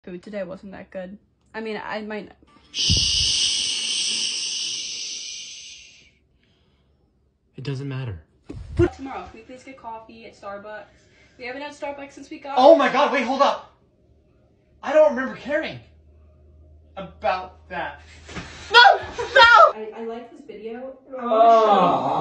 Food today wasn't that good. I mean, I might... It doesn't matter. Tomorrow, can we please get coffee at Starbucks? We haven't had Starbucks since we got... Oh my god, wait, hold up. I don't remember caring about that. No! No! I like this video. Oh.